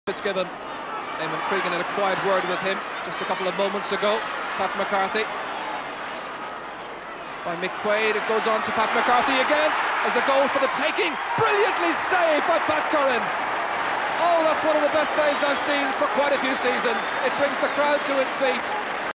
Fitzgibbon. Eamon Cregan had a quiet word with him just a couple of moments ago. Pat McCarthy. By Mick Quaid, it goes on to Pat McCarthy again. As a goal for the taking. Brilliantly saved by Pat Curran. Oh, that's one of the best saves I've seen for quite a few seasons. It brings the crowd to its feet.